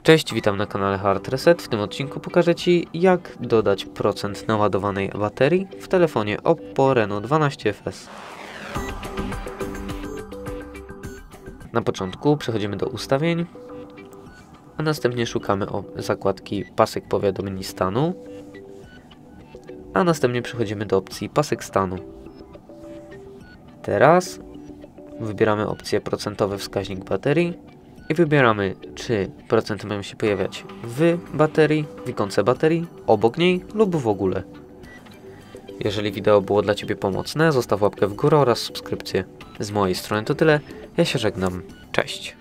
Cześć, witam na kanale Hard Reset. W tym odcinku pokażę Ci, jak dodać procent naładowanej baterii w telefonie Oppo Reno 12FS. Na początku przechodzimy do ustawień, a następnie szukamy zakładki pasek powiadomień stanu, a następnie przechodzimy do opcji pasek stanu. Teraz wybieramy opcję procentowy wskaźnik baterii i wybieramy, czy procenty mają się pojawiać w baterii, w ikonce baterii, obok niej lub w ogóle. Jeżeli wideo było dla Ciebie pomocne, zostaw łapkę w górę oraz subskrypcję. Z mojej strony to tyle, ja się żegnam, cześć!